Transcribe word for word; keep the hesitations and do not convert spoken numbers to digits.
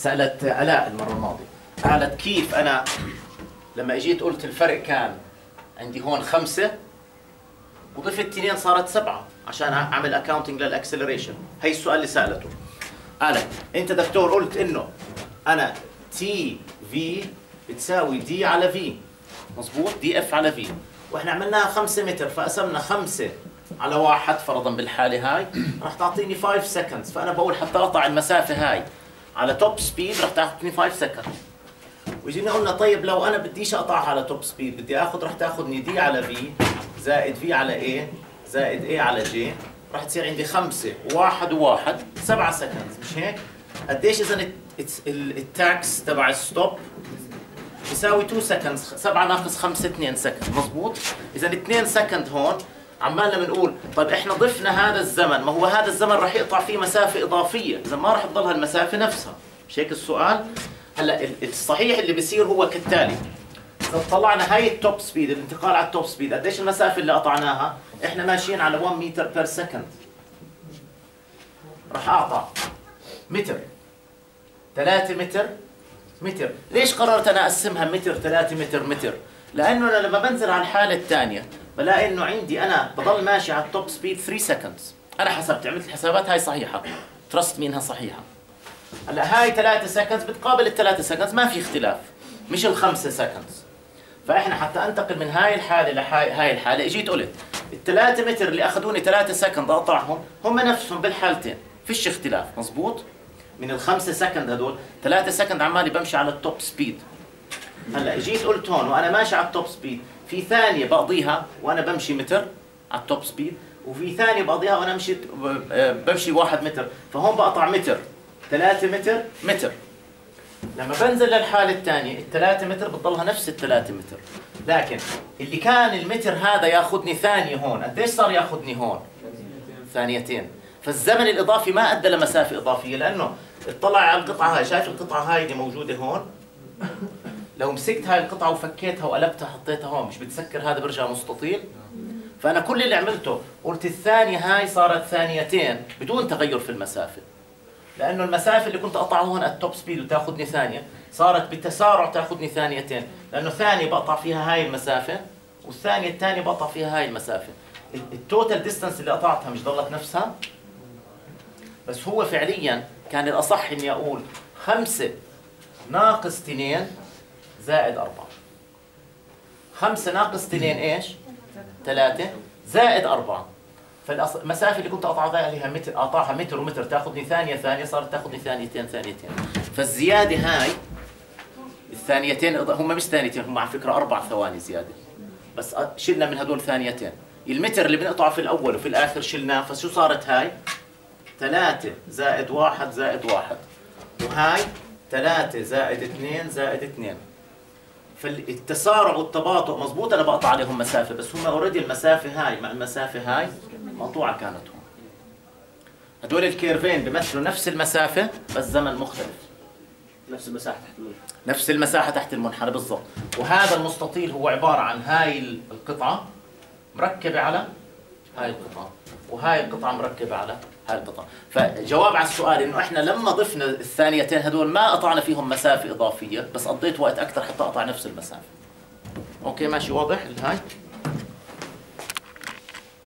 سألت آلاء المرة الماضية، قالت كيف أنا لما اجيت قلت الفرق كان عندي هون خمسة وضفت اثنين صارت سبعة عشان أعمل أكاونتنج للأكسلريشن. هي السؤال اللي سألته. قالت أنت دكتور قلت إنه أنا تي في بتساوي دي على في، مظبوط؟ دي اف على في، واحنا عملناها خمسة متر فقسمنا خمسة على واحد فرضا بالحالة هاي راح تعطيني خمسة سكندز، فأنا بقول حتى أقطع المسافة هاي على توب سبيد راح تاخذني خمسة سكند. وجينا قلنا طيب لو أنا بديش أقطعها على توب سبيد بدي آخذ راح تاخذني دي على في زائد في على اي زائد اي على جي، راح تصير عندي خمسة وواحد وواحد سبعة سكندز، مش هيك؟ قديش إذا التاكس تبع الستوب يساوي اثنين سكند، سبعة ناقص خمسة اثنين سكند، مضبوط؟ إذا اثنين سكند هون عمالنا بنقول طيب احنا ضفنا هذا الزمن، ما هو هذا الزمن راح يقطع فيه مسافة إضافية، إذا ما راح تضل هالمسافة نفسها، مش هيك السؤال؟ هلا الصحيح اللي بيصير هو كالتالي، إذا طلعنا هاي التوب سبيد، الانتقال على التوب سبيد، قديش المسافة اللي قطعناها؟ احنا ماشيين على واحد متر بير سكند. راح أقطع متر ثلاثة متر متر، ليش قررت انا اقسمها متر ثلاثة متر متر؟ لانه انا لما بنزل على الحاله الثانيه بلاقي انه عندي انا بضل ماشي على التوب سبيد ثلاثة سكندز، انا حسبت عملت الحسابات هاي صحيحه، ترست مي انها صحيحه. هلا هاي ثلاثة سكندز بتقابل الثلاثة سكندز ما في اختلاف، مش الخمسة سكندز. فاحنا حتى انتقل من هاي الحاله لهاي هاي الحاله اجيت قلت الثلاثة متر اللي اخذوني ثلاثة سكند اقطعهم هم نفسهم بالحالتين، فيش اختلاف، مزبوط؟ من الخمسة سكند هدول ثلاثة سكند عمالي بمشي على التوب سبيد. هلا اجيت قلت هون وانا ماشي على التوب سبيد في ثانية بقضيها وانا بمشي متر على التوب سبيد، وفي ثانية بقضيها وانا مشيت بمشي واحد متر، فهون بقطع متر ثلاثة متر متر. لما بنزل للحالة الثانية الثلاثة متر بتضلها نفس الثلاثة متر، لكن اللي كان المتر هذا ياخذني ثانية هون، قديش صار ياخذني هون؟ ثانيتين. فالزمن الإضافي ما أدى لمسافة إضافية، لأنه اطلع على القطعة هاي، شايف القطعة هاي اللي موجودة هون؟ لو مسكت هاي القطعة وفكيتها وقلبتها حطيتها هون مش بتسكر هذا برجع مستطيل؟ فأنا كل اللي عملته قلت الثانية هاي صارت ثانيتين بدون تغير في المسافة، لأنه المسافة اللي كنت أقطعها هون التوب سبيد وتاخذني ثانية صارت بالتسارع تاخذني ثانيتين، لأنه ثانية بقطع فيها هاي المسافة والثانية الثانية بقطع فيها هاي المسافة. التوتال ديستانس اللي قطعتها مش ضلت نفسها؟ بس هو فعليا كان الأصح إني أقول خمسة ناقص اثنين زائد أربعة. خمسة ناقص اثنين إيش؟ ثلاثة زائد أربعة. فالمسافة اللي كنت أقطعها عليها متر أقطعها متر ومتر تاخذني ثانية ثانية صارت تاخذني ثانيتين ثانيتين. فالزيادة هاي الثانيتين هم مش ثانيتين، هم على فكرة أربع ثواني زيادة، بس شلنا من هدول ثانيتين. المتر اللي بنقطعه في الأول وفي الآخر شلناه، فشو صارت هاي؟ ثلاثة زائد واحد زائد واحد، وهاي ثلاثة زائد اثنين زائد اثنين. فالتسارع والتباطؤ مضبوط أنا بقطع عليهم مسافة، بس هم اوريدي المسافة هاي مع المسافة هاي مقطوعة كانت هون. هدول الكيرفين بيمثلوا نفس المسافة بس زمن مختلف. نفس المساحة تحت المنحنى. نفس المساحة تحت المنحنى بالضبط. وهذا المستطيل هو عبارة عن هاي القطعة مركبة على هاي القطعة، وهاي القطعة مركبة على هاي القطعة. فجواب على السؤال إنه إحنا لما ضفنا الثانيتين هدول ما قطعنا فيهم مسافة إضافية، بس قضيت وقت أكثر حتى أقطع نفس المسافة. أوكي ماشي واضح الهاي؟